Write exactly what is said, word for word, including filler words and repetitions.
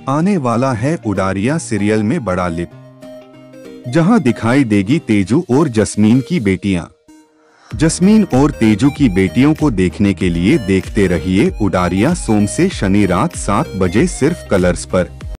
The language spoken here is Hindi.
आने वाला है उडारियां सीरियल में बड़ा लिप, जहां दिखाई देगी तेजू और जस्मीन की बेटियां। जस्मीन और तेजू की बेटियों को देखने के लिए देखते रहिए उडारियां सोम से शनि रात सात बजे सिर्फ कलर्स पर।